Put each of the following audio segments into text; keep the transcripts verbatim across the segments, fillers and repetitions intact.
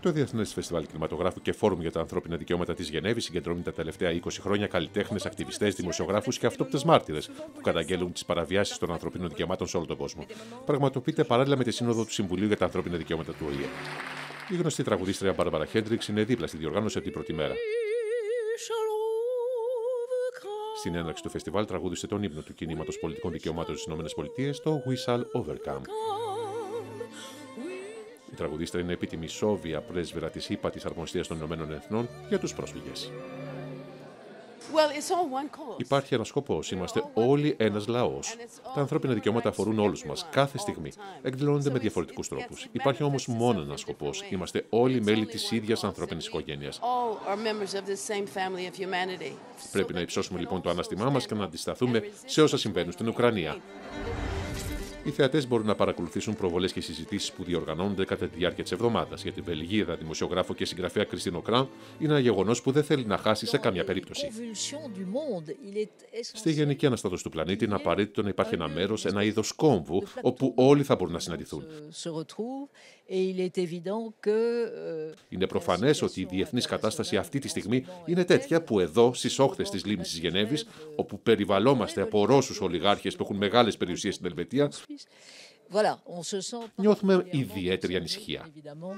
Το Διεθνές Φεστιβάλ Κινηματογράφου και Φόρουμ για τα Ανθρώπινα Δικαιώματα της Γενέβης συγκεντρώνει τα τελευταία είκοσι χρόνια καλλιτέχνες, ακτιβιστές, δημοσιογράφους και αυτόπτες μάρτυρες που καταγγέλουν τις παραβιάσεις των ανθρωπίνων δικαιωμάτων σε όλο τον κόσμο. Πραγματοποιείται παράλληλα με τη Σύνοδο του Συμβουλίου για τα Ανθρώπινα Δικαιώματα του Ο Η Ε. Η γνωστή τραγουδίστρια Μπάρμπαρα Χέντριξ είναι δίπλα στη διοργάνωση από την πρώτη μέρα. Στην έναρξη του φεστιβάλ τραγούδισε τον ύμνο του κινήματος πολιτικών δικαιωμάτων στις ΗΠΑ, το We Shall Overcome. Η τραγουδίστρια είναι επίτιμη σόβια πρέσβυρα της ΥΠΑ της Αρμοστίας των Ηνωμένων Εθνών για τους πρόσφυγες. Well, Υπάρχει ένας σκοπός. Είμαστε όλοι ένας λαός. Τα ανθρώπινα δικαιώματα αφορούν όλους μας, κάθε στιγμή. Εκδηλώνονται με διαφορετικούς τρόπους. Υπάρχει όμως μόνο ένας σκοπός. Είμαστε όλοι μέλη της ίδιας ανθρώπινης οικογένειας. Πρέπει να υψώσουμε λοιπόν το ανάστημά μας και να αντισταθούμε σε όσα συμβαίνουν στην Ουκρανία. Οι θεατές μπορούν να παρακολουθήσουν προβολές και συζητήσεις που διοργανώνονται κατά τη διάρκεια της εβδομάδας. Για την Βελγίδα δημοσιογράφο και συγγραφέα Κριστίν Οκράν, είναι ένα γεγονός που δεν θέλει να χάσει σε καμία περίπτωση. Στη γενική αναστάτωση του πλανήτη είναι απαραίτητο να υπάρχει ένα μέρος, ένα είδος κόμβου, όπου όλοι θα μπορούν να συναντηθούν. Είναι προφανές ότι η διεθνής κατάσταση αυτή τη στιγμή είναι τέτοια που εδώ, στις όχθες της λίμνης της Γενέβης, όπου περιβαλλόμαστε από Ρώσους ολιγάρχες που έχουν μεγάλες περιουσίες στην Ελβετία, νιώθουμε ιδιαίτερη ανησυχία.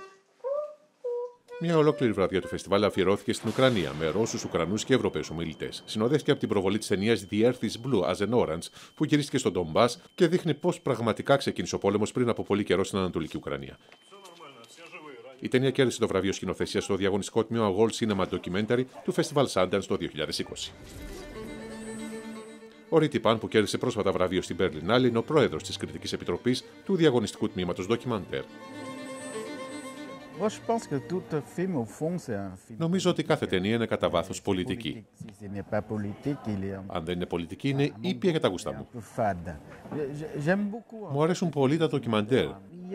Μια ολόκληρη βραδιά του φεστιβάλ αφιερώθηκε στην Ουκρανία, με Ρώσους, Ουκρανούς και Ευρωπαίους ομιλητές. Συνοδεύτηκε από την προβολή της ταινίας The Earth is Blue as an Orange, που γυρίστηκε στον Ντομπάς και δείχνει πώς πραγματικά ξεκίνησε ο πόλεμος πριν από πολύ καιρό στην Ανατολική Ουκρανία. Η ταινία κέρδισε το βραβείο σκηνοθεσίας στο διαγωνιστικό τμήμα World Cinema Documentary του Festival Sundance το δύο χιλιάδες είκοσι. Ο Ρίτι Παν, που κέρδισε πρόσφατα βραβείο στην Berlinale, είναι ο πρόεδρος της κριτικής επιτροπής του διαγωνιστικού τμήματος Documentaire. Νομίζω ότι κάθε ταινία είναι κατά βάθος πολιτική. Αν δεν είναι πολιτική, είναι ήπια για τα γούστα μου. Μου αρέσουν πολύ τα ντοκιμαντέρ,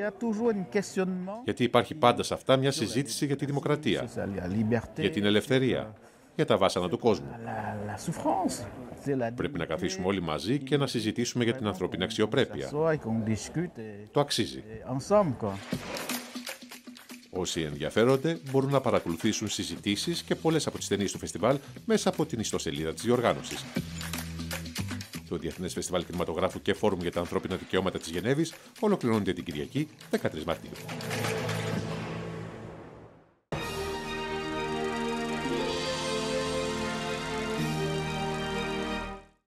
γιατί υπάρχει πάντα σε αυτά μια συζήτηση για τη δημοκρατία, για την ελευθερία, για τα βάσανα του κόσμου. Πρέπει να καθίσουμε όλοι μαζί και να συζητήσουμε για την ανθρώπινη αξιοπρέπεια. Το αξίζει. Όσοι ενδιαφέρονται μπορούν να παρακολουθήσουν συζητήσεις και πολλές από τις ταινίες του φεστιβάλ μέσα από την ιστοσελίδα της διοργάνωσης. Το Διεθνές Φεστιβάλ Κινηματογράφου και Φόρουμ για τα Ανθρώπινα Δικαιώματα της Γενέβης ολοκληρώνεται την Κυριακή δεκατρείς Μαρτίου.